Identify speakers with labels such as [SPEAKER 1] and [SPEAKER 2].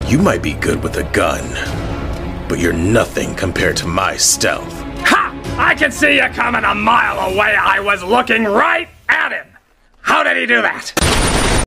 [SPEAKER 1] You might be good with a gun, but you're nothing compared to my stealth.
[SPEAKER 2] Ha! I can see you coming a mile away. I was looking right at him. How did he do that?